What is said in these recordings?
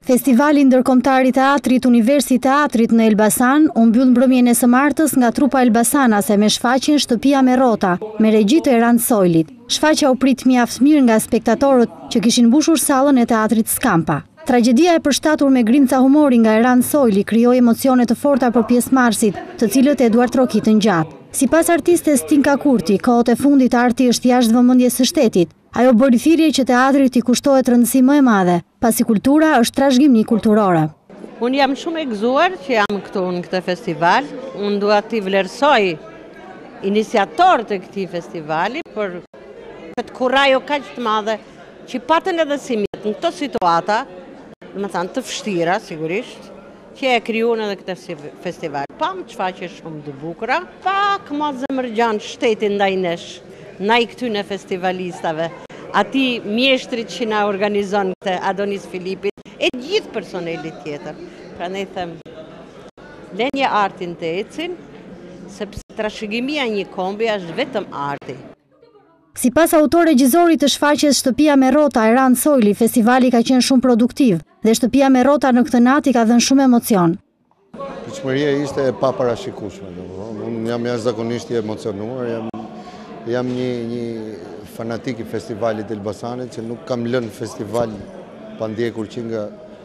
Festivali ndërkombëtar i teatrit Universi Teatrit në Elbasan u mbyll mbrëmjen e së martës nga trupa elbasanase me shfaqjen Shtëpia me rrota, me regji të Erand Sojlit. Shfaqja u prit mjaft mirë nga spektatorët që kishin mbushur sallën e teatrit Skampa. Tragjedia e përshtatur me grimca humori nga Erand Sojli krijoi emocione të forta për pjesëmarrësit, të cilët Eduard Trokitën gjatë. Sipas artistes Tinka Kurti, kohët e fundit arti është jashtë vëmendjes së shtetit. Ajo bëri thirrje që teatrit i kushtohet rëndësi më e madhe, pasi kultura është trashëgimi kulturore. Unë jam shumë e gëzuar që jam këtu në këtë festival. Unë dua t'i vlerësoj iniciatorët e këtij festivali për këtë kurajo kaq të madhe që patën edhe si mjet në këto situata, domethënë të vështira sigurisht, që e krijuan edhe këtë festival. Pam shfaqje shumë të bukura, pak më zemërgjan shtetin ndaj nesh. Na i këtyne festivalistave, ati mjeshtrit që na organizon këtë Adonis Filipit, e gjithë personelit tjetër. Pra ne them, lenje artin të ecin, sepse trashëgimia një kombi është vetëm arti. Sipas autor regjizorit të shfaqjes Shtëpia me rrota Erand Sojli, festivali ka qenë shumë produktiv dhe Shtëpia me rrota në këtë natë ka dhënë shumë emocion. Pritshmëria ishte e paparashikueshme. Unë jam jashtëzakonisht i emocionuar, jam një fanatik i festivalit Elbasanit që nuk kam lënë festival pa ndjekur që nga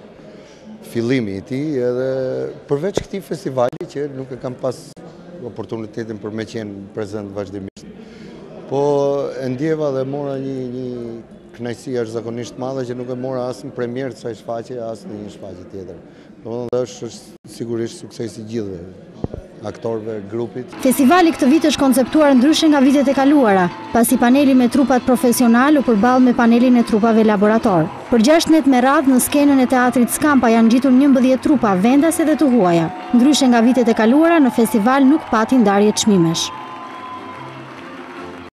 fillimi i tij, edhe përveç këtij festivali që nuk e kam pas oportunitetin për me qenë prezent vazhdimisht. Po e ndjeva dhe mora një kënaqësi jashtëzakonisht madhe që nuk e mora as në premierë të kësaj shfaqje, as në një shfaqje tjetër. Domethënë është sigurisht suksesi i gjithëve aktorëve grupit. Festivali këtë vit është konceptuar ndryshe nga vitet e kaluara, pasi paneli me trupat profesional u përball me panelin e trupave laborator. Për 6 net me radhë në skenën e teatrit Skampa janë ngjitur 11 trupa vendase dhe të huaja. Ndryshe nga vitet e kaluara, në festival nuk pati ndarje çmimesh.